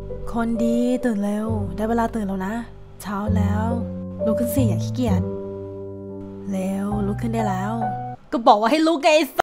คนดีตื่นเร็วได้เวลาตื่นแล้วนะเช้าแล้วลุกขึ้นสิอย่าขี้เกียจเร็วลุกขึ้นได้แล้วก็บอกว่าให้ลุกไง